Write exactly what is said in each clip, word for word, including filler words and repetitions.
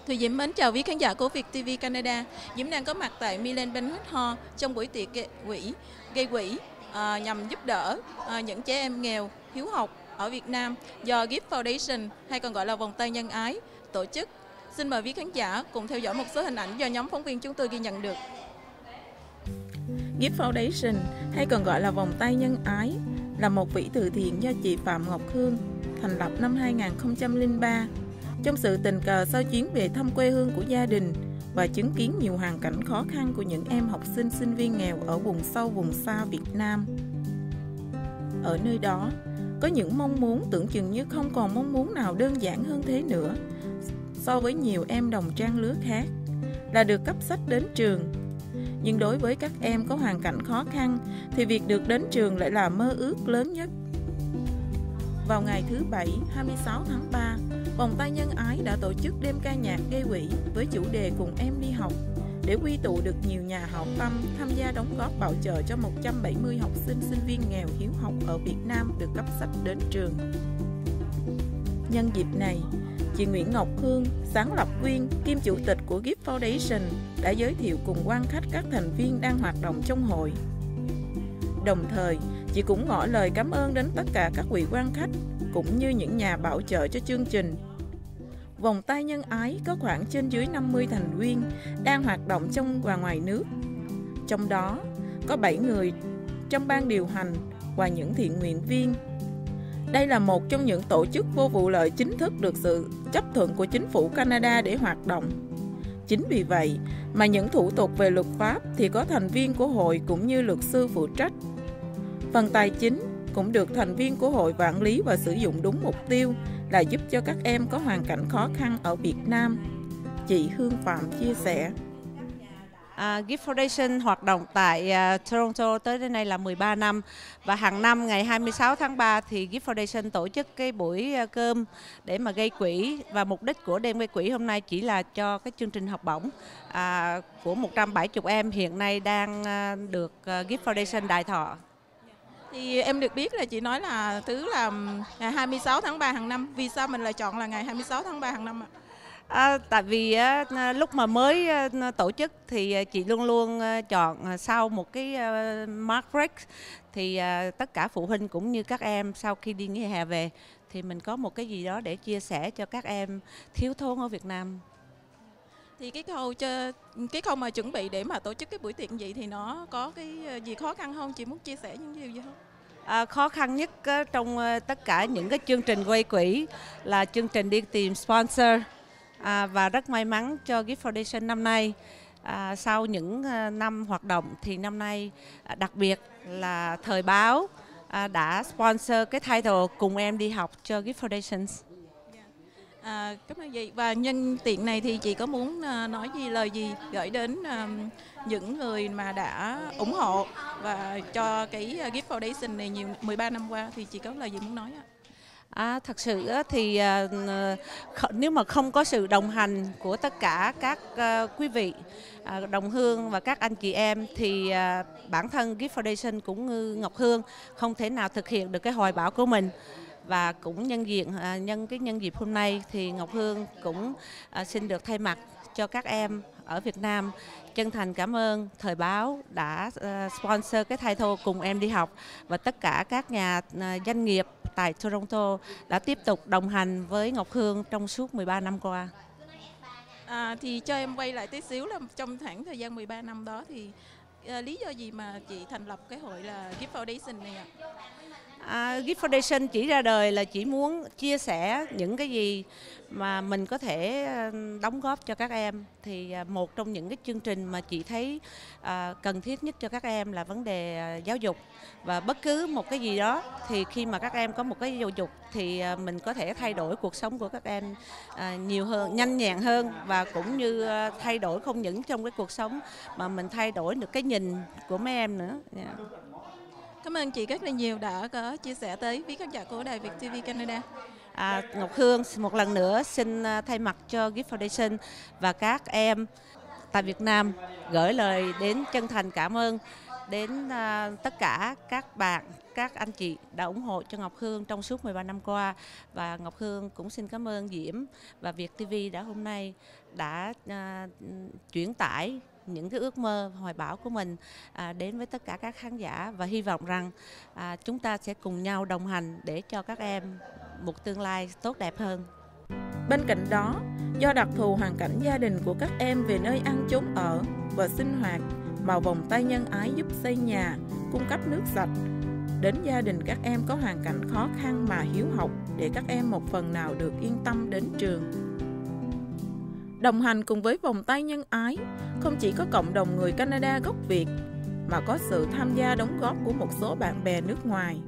Thùy Diễm mến chào quý khán giả của Việt ti vi Canada. Diễm đang có mặt tại Milan Banquet Hall trong buổi tiệc gây quỹ, gây quỹ à, nhằm giúp đỡ à, những trẻ em nghèo hiếu học ở Việt Nam do Gift Foundation hay còn gọi là vòng tay nhân ái tổ chức. Xin mời quý khán giả cùng theo dõi một số hình ảnh do nhóm phóng viên chúng tôi ghi nhận được. Gift Foundation hay còn gọi là vòng tay nhân ái là một quỹ từ thiện do chị Phạm Ngọc Hương thành lập năm hai nghìn không trăm lẻ ba. Trong sự tình cờ sau chuyến về thăm quê hương của gia đình và chứng kiến nhiều hoàn cảnh khó khăn của những em học sinh sinh viên nghèo ở vùng sâu vùng xa Việt Nam. Ở nơi đó, có những mong muốn tưởng chừng như không còn mong muốn nào đơn giản hơn thế nữa so với nhiều em đồng trang lứa khác, là được cấp sách đến trường. Nhưng đối với các em có hoàn cảnh khó khăn thì việc được đến trường lại là mơ ước lớn nhất. Vào ngày thứ Bảy, hai mươi sáu tháng ba, Vòng tay nhân ái đã tổ chức đêm ca nhạc gây quỹ với chủ đề Cùng em đi học, để quy tụ được nhiều nhà hảo tâm tham gia đóng góp bảo trợ cho một trăm bảy mươi học sinh sinh viên nghèo hiếu học ở Việt Nam được cấp sách đến trường. Nhân dịp này, chị Nguyễn Ngọc Hương, sáng lập viên kiêm chủ tịch của Gift Foundation đã giới thiệu cùng quan khách các thành viên đang hoạt động trong hội. Đồng thời, chị cũng ngỏ lời cảm ơn đến tất cả các vị quan khách cũng như những nhà bảo trợ cho chương trình. Vòng tay nhân ái có khoảng trên dưới năm mươi thành viên đang hoạt động trong và ngoài nước. Trong đó có bảy người trong ban điều hành và những thiện nguyện viên. Đây là một trong những tổ chức vô vụ lợi chính thức được sự chấp thuận của chính phủ Canada để hoạt động. Chính vì vậy mà những thủ tục về luật pháp thì có thành viên của hội cũng như luật sư phụ trách. Phần tài chính cũng được thành viên của hội quản lý và sử dụng đúng mục tiêu là giúp cho các em có hoàn cảnh khó khăn ở Việt Nam. Chị Hương Phạm chia sẻ. Uh, Gift Foundation hoạt động tại uh, Toronto tới đến nay là mười ba năm, và hàng năm ngày hai mươi sáu tháng ba thì Gift Foundation tổ chức cái buổi uh, cơm để mà gây quỹ, và mục đích của đêm gây quỹ hôm nay chỉ là cho cái chương trình học bổng uh, của một trăm bảy mươi em hiện nay đang uh, được uh, Gift Foundation đài thọ. Thì em được biết là chị nói là thứ là ngày hai mươi sáu tháng ba hàng năm. Vì sao mình lại chọn là ngày hai mươi sáu tháng ba hàng năm ạ? À, tại vì à, lúc mà mới à, tổ chức thì chị luôn luôn à, chọn à, sau một cái à, mark break thì à, tất cả phụ huynh cũng như các em sau khi đi nghỉ hè về thì mình có một cái gì đó để chia sẻ cho các em thiếu thốn ở Việt Nam. Thì cái khâu cho cái khâu mà chuẩn bị để mà tổ chức cái buổi tiệc vậy thì nó có cái gì khó khăn không? Chị muốn chia sẻ những điều gì không? À, khó khăn nhất á, trong à, tất cả những cái chương trình gây quỹ là chương trình đi tìm sponsor. À, và rất may mắn cho Gift Foundation năm nay, à, sau những à, năm hoạt động thì năm nay à, đặc biệt là thời báo à, đã sponsor cái title Cùng em đi học cho Gift Foundation. À, cảm ơn chị. Và nhân tiện này thì chị có muốn uh, nói gì, lời gì gửi đến uh, những người mà đã ủng hộ và cho cái uh, Gift Foundation này nhiều mười ba năm qua, thì chị có lời gì muốn nói ạ? À, thật sự thì uh, nếu mà không có sự đồng hành của tất cả các uh, quý vị uh, đồng hương và các anh chị em thì uh, bản thân Gift Foundation cũng như Ngọc Hương không thể nào thực hiện được cái hoài bão của mình. Và cũng nhân diện uh, nhân cái nhân dịp hôm nay thì Ngọc Hương cũng uh, xin được thay mặt cho các em ở Việt Nam chân thành cảm ơn thời báo đã uh, sponsor cái title Cùng em đi học, và tất cả các nhà uh, doanh nghiệp tại Toronto đã tiếp tục đồng hành với Ngọc Hương trong suốt mười ba năm qua. À, thì cho em quay lại tí xíu là trong khoảng thời gian mười ba năm đó thì uh, lý do gì mà chị thành lập cái hội là Gift Foundation này ạ? À, Gift Foundation chỉ ra đời là chỉ muốn chia sẻ những cái gì mà mình có thể đóng góp cho các em. Thì một trong những cái chương trình mà chị thấy à, cần thiết nhất cho các em là vấn đề à, giáo dục. Và bất cứ một cái gì đó thì khi mà các em có một cái giáo dục thì à, mình có thể thay đổi cuộc sống của các em à, nhiều hơn, nhanh nhẹn hơn, và cũng như à, thay đổi không những trong cái cuộc sống mà mình thay đổi được cái nhìn của mấy em nữa. Yeah. Cảm ơn chị rất là nhiều đã có chia sẻ tới quý khán giả của đài Việt ti vi Canada. À, Ngọc Hương một lần nữa xin thay mặt cho Gift Foundation và các em tại Việt Nam gửi lời đến chân thành cảm ơn đến à, tất cả các bạn, các anh chị đã ủng hộ cho Ngọc Hương trong suốt mười ba năm qua. Và Ngọc Hương cũng xin cảm ơn Diễm và Việt ti vi đã hôm nay đã à, chuyển tải những cái ước mơ hoài bão của mình à, đến với tất cả các khán giả, và hy vọng rằng à, chúng ta sẽ cùng nhau đồng hành để cho các em một tương lai tốt đẹp hơn. Bên cạnh đó, do đặc thù hoàn cảnh gia đình của các em về nơi ăn chốn ở và sinh hoạt, mà vòng tay nhân ái giúp xây nhà, cung cấp nước sạch đến gia đình các em có hoàn cảnh khó khăn mà hiếu học, để các em một phần nào được yên tâm đến trường. Đồng hành cùng với vòng tay nhân ái không chỉ có cộng đồng người Canada gốc Việt, mà có sự tham gia đóng góp của một số bạn bè nước ngoài.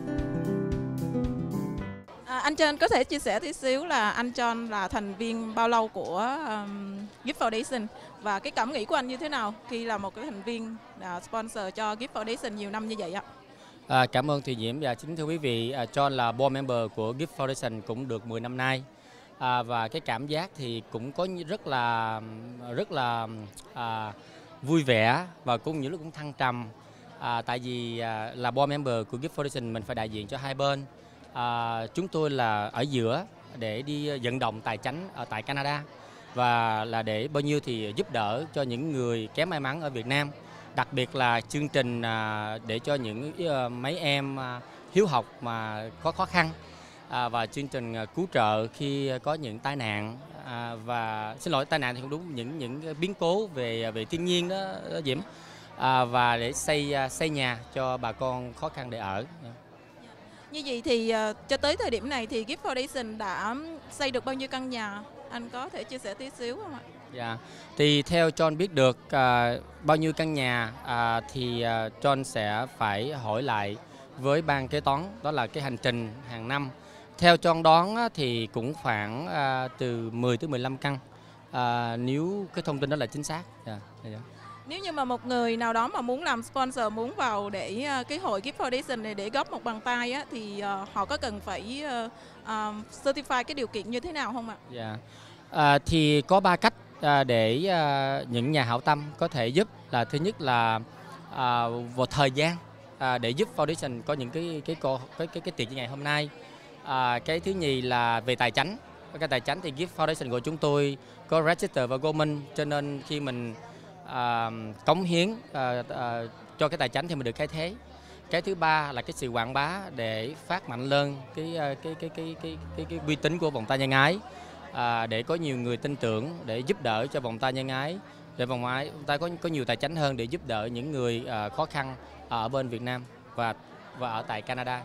À, anh John có thể chia sẻ tí xíu là anh John là thành viên bao lâu của um, Gift Foundation, và cái cảm nghĩ của anh như thế nào khi là một cái thành viên uh, sponsor cho Gift Foundation nhiều năm như vậy ạ? À, cảm ơn Thùy Diễm và chính thưa quý vị, uh, John là board member của Gift Foundation cũng được mười năm nay. À, và cái cảm giác thì cũng có rất là rất là à, vui vẻ và cũng những lúc cũng thăng trầm. À, tại vì à, là board member của Gift Foundation mình phải đại diện cho hai bên. À, chúng tôi là ở giữa để đi vận động tài chánh ở tại Canada, và là để bao nhiêu thì giúp đỡ cho những người kém may mắn ở Việt Nam, đặc biệt là chương trình à, để cho những à, mấy em à, hiếu học mà có khó khăn. À, và chương trình cứu trợ khi có những tai nạn à, và xin lỗi tai nạn thì không đúng, những những biến cố về về thiên nhiên đó, đó Diễm, à, và để xây xây nhà cho bà con khó khăn để ở. Như vậy thì uh, cho tới thời điểm này thì Gift Foundation đã xây được bao nhiêu căn nhà? Anh có thể chia sẻ tí xíu không ạ? Dạ, thì theo John biết được à, bao nhiêu căn nhà à, thì à, John sẽ phải hỏi lại với ban kế toán, đó là cái hành trình hàng năm. Theo John đoán thì cũng khoảng à, từ mười tới mười lăm căn, à, nếu cái thông tin đó là chính xác. Yeah, yeah. Nếu như mà một người nào đó mà muốn làm sponsor, muốn vào để uh, cái hội Gift Foundation này để góp một bàn tay á, thì uh, họ có cần phải uh, uh, certify cái điều kiện như thế nào không ạ? Yeah. À, thì có ba cách à, để à, những nhà hảo tâm có thể giúp. Là thứ nhất là à, vào thời gian à, để giúp Foundation có những cái cái cái cái cái, cái tiệc như ngày hôm nay. À, cái thứ nhì là về tài chánh. Cái tài chánh thì Gift Foundation của chúng tôi có register và government, cho nên khi mình à, cống hiến à, à, cho cái tài chánh thì mình được khai thế. Cái thứ ba là cái sự quảng bá để phát mạnh lên cái cái cái cái cái cái cái, cái uy tín của vòng tay nhân ái, à, để có nhiều người tin tưởng để giúp đỡ cho vòng tay nhân ái, để vòng tay có có nhiều tài chánh hơn để giúp đỡ những người à, khó khăn ở bên Việt Nam và và ở tại Canada.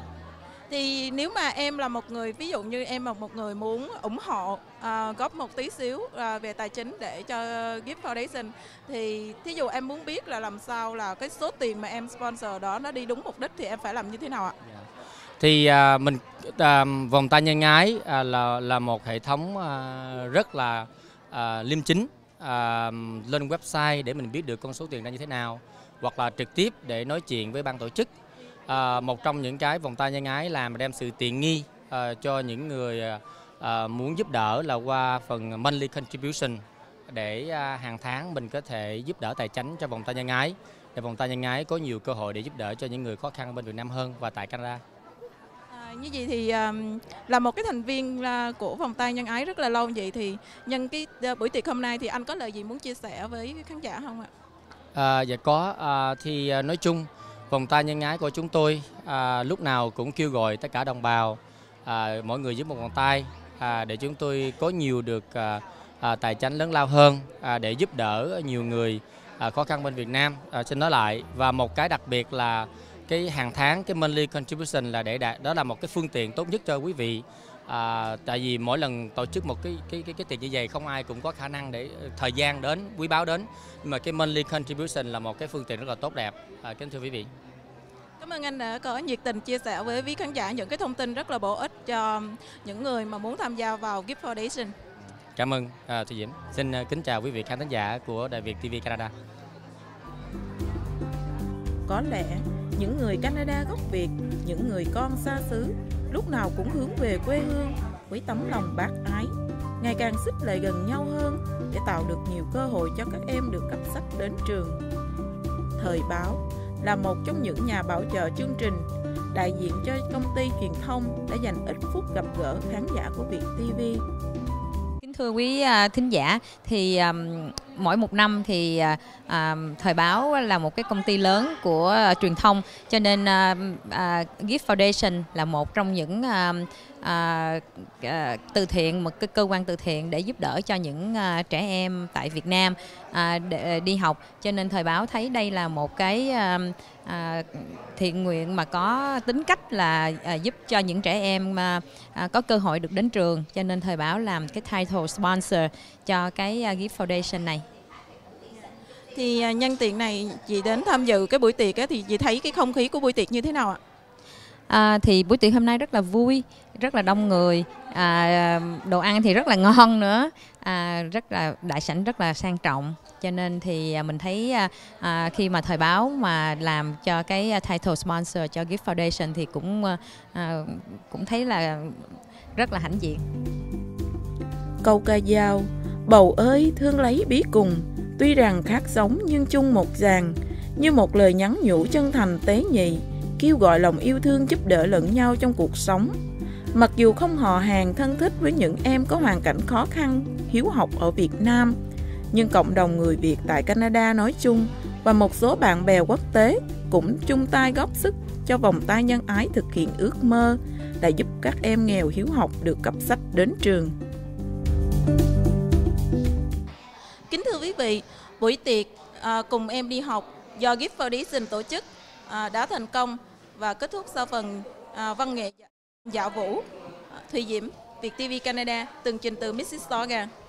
Thì nếu mà em là một người, ví dụ như em là một người muốn ủng hộ, à, góp một tí xíu à, về tài chính để cho Gift Foundation, thì thí dụ em muốn biết là làm sao là cái số tiền mà em sponsor đó nó đi đúng mục đích thì em phải làm như thế nào ạ? Yeah. Thì à, mình à, vòng tay nhân ái à, là là một hệ thống à, rất là à, liêm chính, à, lên website để mình biết được con số tiền ra như thế nào, hoặc là trực tiếp để nói chuyện với ban tổ chức. À, một trong những cái vòng tay nhân ái làm đem sự tiện nghi à, cho những người à, muốn giúp đỡ là qua phần monthly contribution, để à, hàng tháng mình có thể giúp đỡ tài chánh cho vòng tay nhân ái, để vòng tay nhân ái có nhiều cơ hội để giúp đỡ cho những người khó khăn bên Việt Nam hơn và tại Canada. À, như vậy thì um, là một cái thành viên uh, của vòng tay nhân ái rất là lâu, vậy thì nhân cái uh, buổi tiệc hôm nay thì anh có lời gì muốn chia sẻ với khán giả không ạ? À, dạ có, à, thì à, nói chung vòng tay nhân ái của chúng tôi à, lúc nào cũng kêu gọi tất cả đồng bào, à, mỗi người giúp một vòng tay à, để chúng tôi có nhiều được à, à, tài chánh lớn lao hơn, à, để giúp đỡ nhiều người à, khó khăn bên Việt Nam. À, xin nói lại, và một cái đặc biệt là cái hàng tháng cái monthly contribution là để đạt, đó là một cái phương tiện tốt nhất cho quý vị. À, tại vì mỗi lần tổ chức một cái cái cái cái tiệc như vậy không ai cũng có khả năng để thời gian đến quý báu đến, nhưng mà cái monthly contribution là một cái phương tiện rất là tốt đẹp. À, kính thưa quý vị. Cảm ơn anh đã có nhiệt tình chia sẻ với quý khán giả những cái thông tin rất là bổ ích cho những người mà muốn tham gia vào Gift Foundation. Cảm ơn à, Thùy Diễm. Xin uh, kính chào quý vị khán thính giả của Đài Việt ti vi Canada. Có lẽ những người Canada gốc Việt, những người con xa xứ lúc nào cũng hướng về quê hương với tấm lòng bác ái, ngày càng xích lại gần nhau hơn để tạo được nhiều cơ hội cho các em được cắp sách đến trường. Thời báo là một trong những nhà bảo trợ chương trình. Đại diện cho công ty truyền thông đã dành ít phút gặp gỡ khán giả của Việt ti vi. Kính thưa quý uh, thính giả, thì um, mỗi một năm thì uh, uh, Thời báo là một cái công ty lớn của uh, truyền thông, cho nên uh, uh, Gift Foundation là một trong những uh, uh, uh, từ thiện, một cái cơ quan từ thiện để giúp đỡ cho những uh, trẻ em tại Việt Nam uh, để đi học. Cho nên Thời báo thấy đây là một cái uh, À, thiện nguyện mà có tính cách là à, giúp cho những trẻ em à, à, có cơ hội được đến trường, cho nên Thời báo làm cái title sponsor cho cái uh, Gift Foundation này. Thì à, nhân tiện này chị đến tham dự cái buổi tiệc ấy, thì chị thấy cái không khí của buổi tiệc như thế nào ạ? À, thì buổi tiệc hôm nay rất là vui, rất là đông người, à, đồ ăn thì rất là ngon nữa, à, rất là đại sảnh rất là sang trọng, cho nên thì mình thấy à, khi mà Thời báo mà làm cho cái title sponsor cho Gift Foundation thì cũng à, cũng thấy là rất là hãnh diện. Câu ca dao, bầu ơi thương lấy bí cùng, tuy rằng khác giống nhưng chung một dàn, như một lời nhắn nhủ chân thành tế nhị, kêu gọi lòng yêu thương giúp đỡ lẫn nhau trong cuộc sống. Mặc dù không hò hàng thân thích với những em có hoàn cảnh khó khăn, hiếu học ở Việt Nam, nhưng cộng đồng người Việt tại Canada nói chung và một số bạn bè quốc tế cũng chung tay góp sức cho vòng tay nhân ái thực hiện ước mơ là giúp các em nghèo hiếu học được cặp sách đến trường. Kính thưa quý vị, buổi tiệc à, cùng em đi học do Gift Foundation tổ chức à, đã thành công và kết thúc sau phần à, văn nghệ dạo vũ. Thùy Diễm, Việt ti vi Canada, tường trình từ Mississauga.